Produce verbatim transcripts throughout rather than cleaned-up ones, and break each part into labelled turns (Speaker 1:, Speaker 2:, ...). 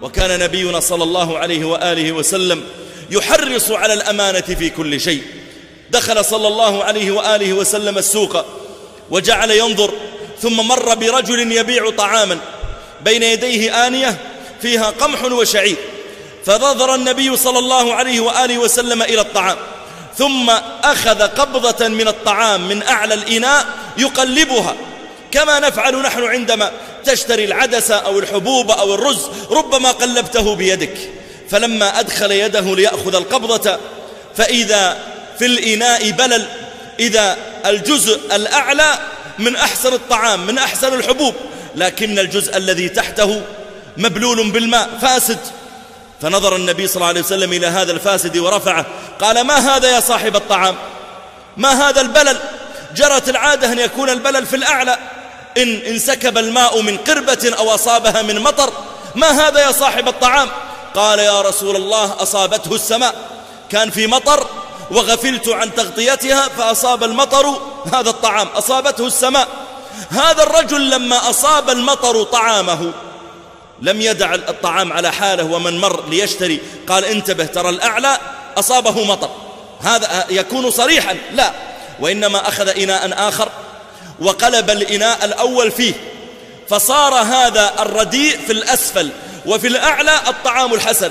Speaker 1: وكان نبينا صلى الله عليه وآله وسلم يحرص على الأمانة في كل شيء. دخل صلى الله عليه وآله وسلم السوق وجعل ينظر، ثم مر برجل يبيع طعاما بين يديه آنية فيها قمح وشعير، فنظر النبي صلى الله عليه وآله وسلم إلى الطعام، ثم أخذ قبضة من الطعام من أعلى الإناء يقلبها كما نفعل نحن عندما تشتري العدسة أو الحبوب أو الرز، ربما قلبته بيدك. فلما أدخل يده ليأخذ القبضة فإذا في الإناء بلل، إذا الجزء الأعلى من أحسن الطعام من أحسن الحبوب، لكن الجزء الذي تحته مبلول بالماء فاسد. فنظر النبي صلى الله عليه وسلم إلى هذا الفاسد ورفعه، قال: ما هذا يا صاحب الطعام؟ ما هذا البلل؟ جرت العادة أن يكون البلل في الأعلى، إن انسكب الماء من قربة أو أصابها من مطر. ما هذا يا صاحب الطعام؟ قال: يا رسول الله أصابته السماء، كان في مطر وغفلت عن تغطيتها فأصاب المطر هذا الطعام، أصابته السماء. هذا الرجل لما أصاب المطر طعامه لم يدع الطعام على حاله، ومن مر ليشتري قال: انتبه ترى الأعلى أصابه مطر. هذا يكون صريحا؟ لا، وإنما أخذ إناء آخر وقلب الإناء الأول فيه، فصار هذا الرديء في الأسفل وفي الأعلى الطعام الحسن.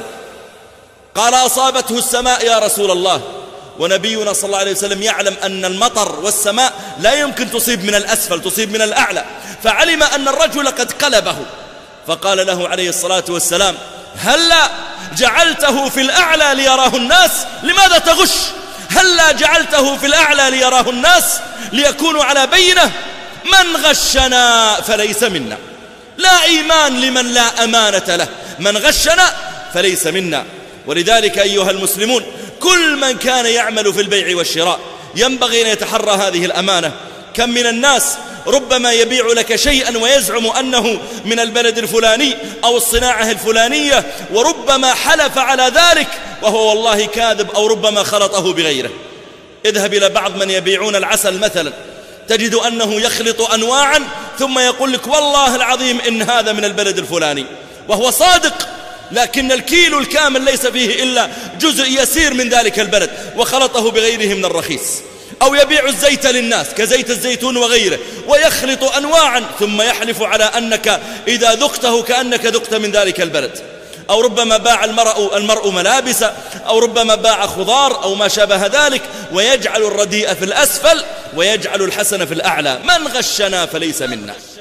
Speaker 1: قال: أصابته السماء يا رسول الله. ونبينا صلى الله عليه وسلم يعلم أن المطر والسماء لا يمكن تصيب من الأسفل، تصيب من الأعلى، فعلم أن الرجل قد قلبه، فقال له عليه الصلاة والسلام: هلا جعلته في الأعلى ليراه الناس؟ لماذا تغش؟ هلا جعلته في الأعلى ليراه الناس ليكونوا على بينة؟ من غشنا فليس منا. لا إيمان لمن لا أمانة له، من غشنا فليس منا. ولذلك أيها المسلمون، كل من كان يعمل في البيع والشراء ينبغي أن يتحرى هذه الأمانة. كم من الناس ربما يبيع لك شيئا ويزعم أنه من البلد الفلاني أو الصناعة الفلانية، وربما حلف على ذلك وهو والله كاذب، أو ربما خلطه بغيره. اذهب إلى بعض من يبيعون العسل مثلا، تجد أنه يخلط أنواعا ثم يقول لك والله العظيم إن هذا من البلد الفلاني، وهو صادق، لكن الكيلو الكامل ليس فيه إلا جزء يسير من ذلك البلد وخلطه بغيره من الرخيص. أو يبيع الزيت للناس كزيت الزيتون وغيره ويخلط أنواعا ثم يحلف على أنك إذا ذقته كأنك ذقت من ذلك البلد. أو ربما باع المرء, المرء ملابس، أو ربما باع خضار أو ما شابه ذلك، ويجعل الرديء في الأسفل ويجعل الحسن في الأعلى. من غشنا فليس منا.